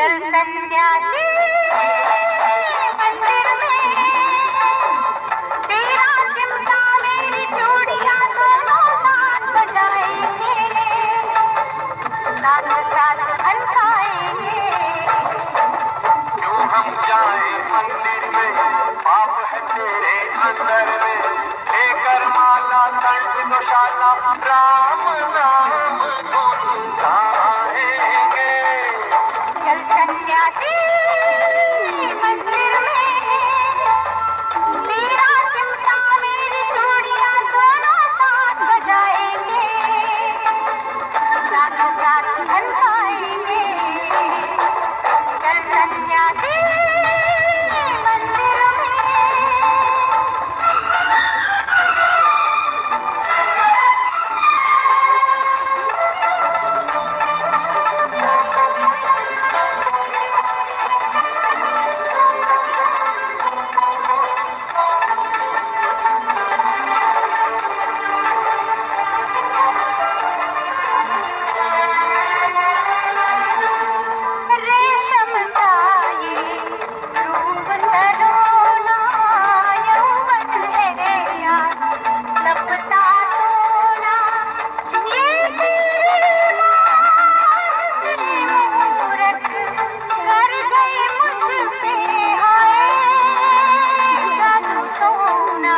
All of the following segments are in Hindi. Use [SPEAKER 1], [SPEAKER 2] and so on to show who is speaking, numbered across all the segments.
[SPEAKER 1] चल सन्यासी मंदिर में, तेरा चिमटा मेरी चूड़ियां दोनों साथ बजाएंगे, साथ साथ खनकाएंगे।
[SPEAKER 2] क्यों हम जाए मंदिर में, पाप है तेरे अंदर में, लेकर माला कंठ गौशाला राम नाम धुन गाएंगे।
[SPEAKER 1] चल सन्यासी मंदिर में, तेरा चिमटा मेरी चूड़ियां दोनों साथ बजाएंगे, साथ साथ खनकाएंगे। चल सन्यासी मंदिर में। रेशम साये रूप सलोना, यौवन है यार लपटा सोना, ये तेरी मान सी मूरत कर गई मुझ पे, हाय जादू टोना।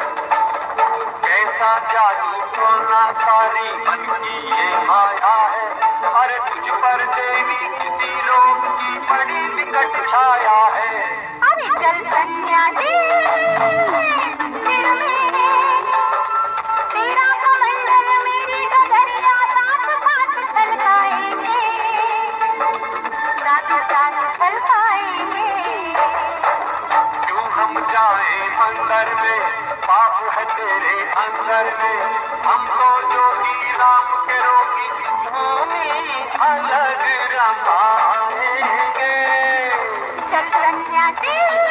[SPEAKER 2] कैसा जादू टोना, सारी मन की ये माया है, अरे तुझ पर देवी किसी रोग की बड़ी विकट छाया है।
[SPEAKER 1] अरे चल सन्यासी मंदिर में, तेरा कमंडल मेरी डगरिया साथ साथ छलकाएंगे, साथ साथ छलकाएंगे।
[SPEAKER 2] क्यों हम जाए मंदिर में, पाप है तेरे अंदर में, हमको जोगी राम के रोगी भूमि अलग रमाएंगे।
[SPEAKER 1] चल सन्यासी